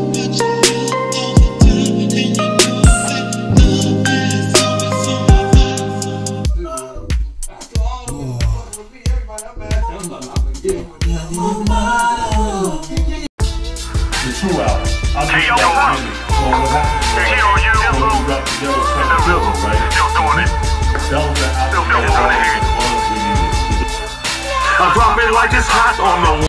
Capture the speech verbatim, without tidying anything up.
The true album. I just T O U. Well, what happened was, when we dropped the Yellow Submarine, right? Still doing it. That was the album. Still doing it. We needed. I drop it like it's hot on the